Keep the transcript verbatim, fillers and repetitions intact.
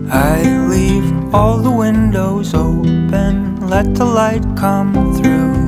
I leave all the windows open, let the light come through.